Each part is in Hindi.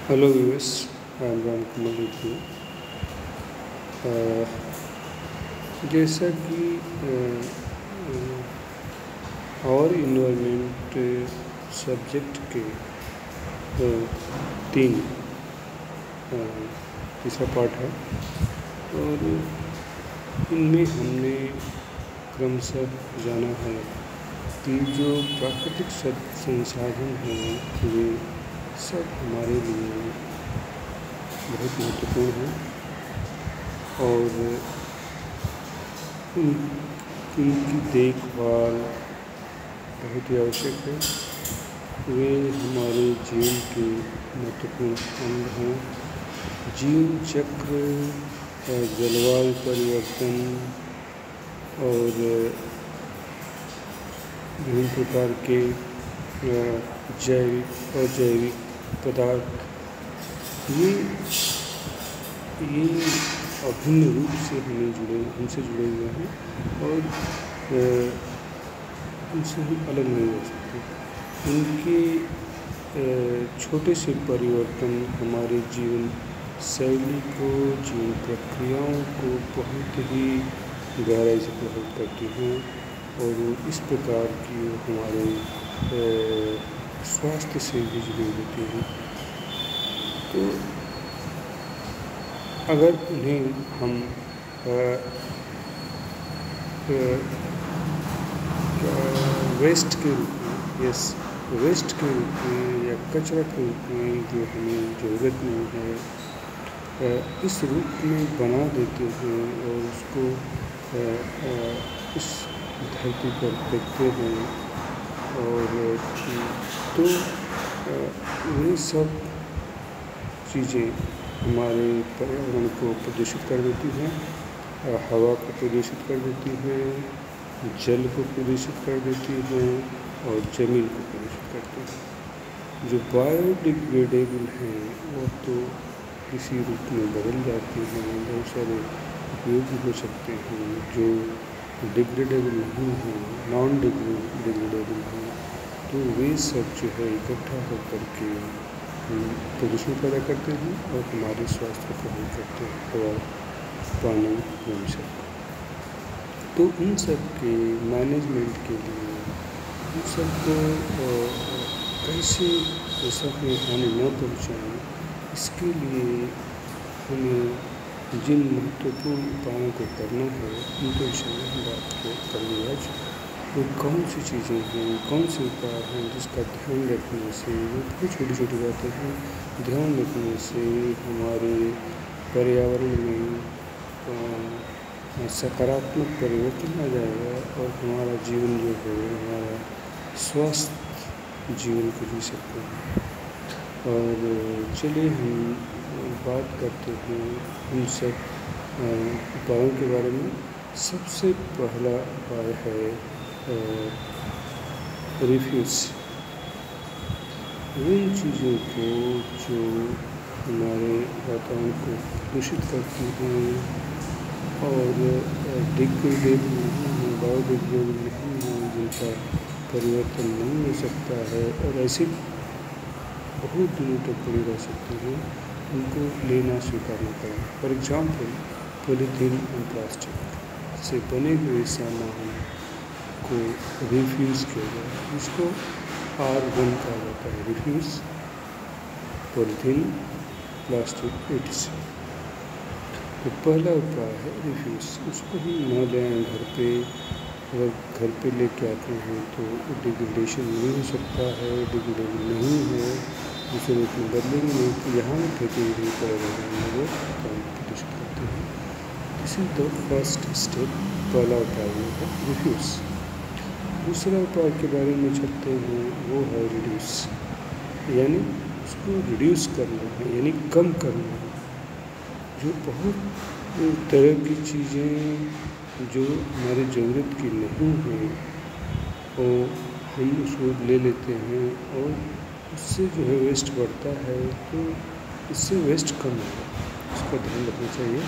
Hello viewers, I am Ram Kumar Reddy. जैसा कि और इन्वायरमेंट सब्जेक्ट के तीन तीसरा पार्ट है और इनमें हमने क्रमशः जाना है कि जो प्राकृतिक संसाधन हैं वे सब हमारे लिए बहुत महत्वपूर्ण हैं और उनकी देखभाल बहुत ही आवश्यक है। वे हमारे जीवन के महत्वपूर्ण अंग हैं। जीवन चक्र, जलवायु परिवर्तन और विभिन्न प्रकार के जैविक और अजैविक पदार्थ ये अभिन्न रूप से हमसे जुड़े हुए हैं और उनसे हम अलग नहीं हो सकते। उनके छोटे से परिवर्तन हमारे जीवन शैली को, जीवन प्रक्रियाओं को बहुत ही गहराई से प्रभावित करती हैं और इस प्रकार की हमारे स्वास्थ्य से भी जुड़ी होती हैं। तो अगर उन्हें हम वेस्ट के रूप में वेस्ट के रूप में या कचरा के रूप में जो हमें ज़रूरत नहीं है, इस रूप में बना देते हैं और उसको इस धरती पर फेंकते हैं और तो ये सब चीज़ें हमारे पर्यावरण को प्रदूषित कर देती हैं, हवा को प्रदूषित कर देती हैं, जल को प्रदूषित कर देती हैं और ज़मीन को प्रदूषित करती हैं। जो बायोडिग्रेडेबल हैं वो तो किसी रूप में बदल जाती हैं, बहुत सारे उपयोगी हो सकते हैं। जो डिग्रेडेबल नहीं हैं, नॉन डिग्रेडेबल हैं, तो वे सब जो है इकट्ठा होकर के प्रदूषण पैदा करते हैं और हमारे स्वास्थ्य को प्रभावित करते हैं, हवा, पानी, मनुष्य। तो इन सब के मैनेजमेंट के लिए इन सबको कैसे सब में हानि न पहुँचाएँ, इसके लिए हमें जिन महत्वपूर्ण उपायों को करना है उनके विषय में हम बात करेंगे आज। वो कौन सी चीज़ें हैं, कौन से उपाय हैं जिसका ध्यान रखने से, वो बहुत छोटी छोटी बातें हैं, ध्यान रखने से हमारे पर्यावरण में सकारात्मक परिवर्तन आ जाएगा और हमारा जीवन जो है हमारा स्वस्थ जीवन को जी सकते हैं। और चलिए हम बात करते हैं उन सब उपायों के बारे में। सबसे पहला उपाय है रिफ्यूज़। उन चीज़ों को जो हमारे वातावरण को दूषित करती हैं और डिग्रेडेबल नहीं है, बायोडिग्रेडेबल नहीं है, जिनका परिवर्तन नहीं हो सकता है और ऐसे बहुत दिनों तक पड़ी रह सकती हैं, उनको लेना स्वीकारना पड़ेगा। फॉर एग्जाम्पल, पॉलीथीन और प्लास्टिक से बने हुए सामान को रिफ्यूज़ किया जाए, इसको R1 कहा जाता है। Refuse, polythene, plastic, etc। तो पहला उपाय है रिफ्यूज़। उसको ही न लें घर पे। अगर घर पे लेके आते हैं तो डिग्रेडेशन नहीं हो सकता है, डिग्रेडेबल नहीं है, दूसरे रूप में बदलेंगे नहीं तो यहाँ फेंके नहीं पड़ेगा, वो प्रदूषित करते हैं। This is the first step. पहला उपाय है रिफ्यूज़। दूसरा उपाय के बारे में चलते हैं, वो है रिड्यूस, यानी उसको रिड्यूस करना है, यानी कम करना है। जो बहुत तरह की चीज़ें जो हमारी ज़रूरत की नहीं हैं और हम उसको ले लेते हैं और उससे जो है वेस्ट बढ़ता है, तो इससे वेस्ट कम होगा, उसका ध्यान रखना चाहिए।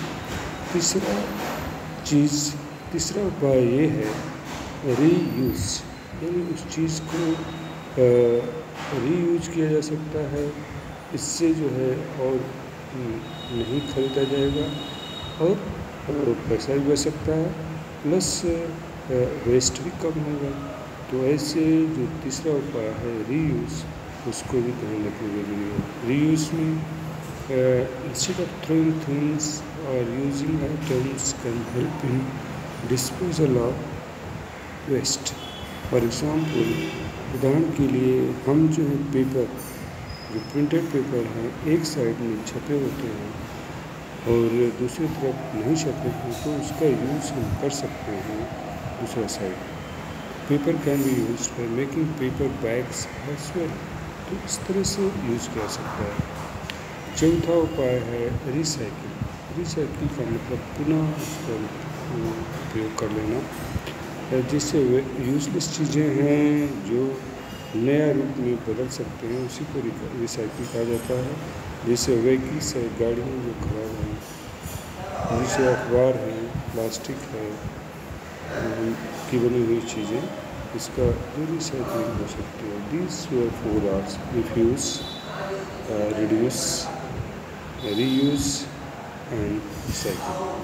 तीसरा उपाय ये है रीयूज़, यानी उस चीज़ को रीयूज किया जा सकता है इससे जो है और नहीं खरीदा जाएगा और पैसा भी बच सकता है, प्लस वेस्ट भी कम होगा। तो ऐसे जो तीसरा उपाय है रीयूज़, उसको भी ध्यान रखना जरूरी है। रीयूज़ में instead of throwing things or using items can help in disposal of waste. For example, उदाहरण के लिए हम जो है पेपर, जो प्रिंटेड पेपर हैं, एक साइड में छपे होते हैं और दूसरी तरफ नहीं छपे हैं, तो उसका यूज़ हम कर सकते हैं दूसरा side. Paper can be use for making paper bags as well. तो इस तरह से यूज़ किया सकता है। चौथा उपाय है रिसाइकिल। रिसाइकिल का मतलब पुनः उसका उपयोग कर लेना, जिससे यूजलेस चीज़ें हैं जो नया रूप में बदल सकते हैं, उसी को रिसाइकिल कहा जाता है। जैसे व्हीकल्स है, गाड़ियाँ जो खराब हैं, जैसे अखबार है, प्लास्टिक है की बनी हुई चीज़ें, इसका जो रिसाइकलिंग हो सकती है। These were 4 R's: refuse, reduce, reuse and recycle.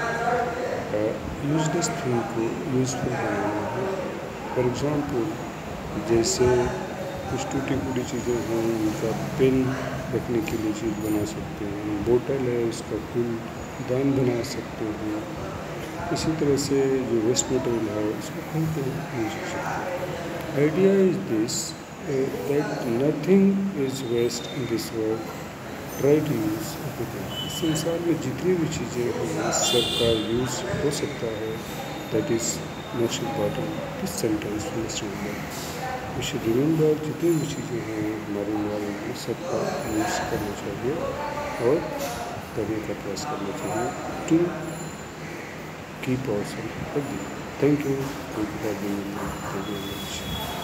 Useless thing को यूज़फुल बनाना है। फॉर एग्ज़ाम्पल, जैसे कुछ टूटी फूटी चीज़ें हैं, उनका पेन रखने के लिए चीज़ बना सकते हैं। बोतल है, उसका फूलदान बना सकते हैं। इसी तरह से जो वेस्ट मटेरियल है, उसको कहीं पर यूज कर सकते हैं। Idea is this that nothing is waste in this world, try to use everything. इस संसार में जितनी भी चीज़ें हैं, सबका यूज़ हो सकता है। That is most important. This sentence must remember. We should remember, जितनी भी चीज़ें हैं हमारे इन्वायरमेंट में, सबका यूज़ करना चाहिए और करने का प्रयास करना चाहिए to keep ourself healthy. Thank you for being with me. Thank you very much.